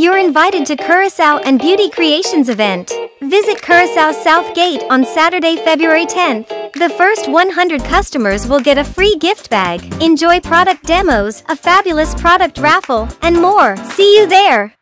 You're invited to Curacao and Beauty Creations event. Visit Curacao South Gate on Saturday, February 10th. The first 100 customers will get a free gift bag. Enjoy product demos, a fabulous product raffle, and more. See you there!